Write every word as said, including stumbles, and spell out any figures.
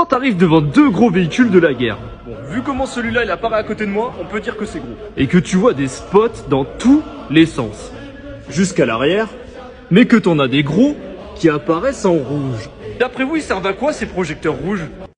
quand t'arrives devant deux gros véhicules de la guerre. Bon, vu comment celui-là il apparaît à côté de moi, on peut dire que c'est gros. Et que tu vois des spots dans tous les sens. Jusqu'à l'arrière, mais que t'en as des gros qui apparaissent en rouge. D'après vous, ils servent à quoi ces projecteurs rouges?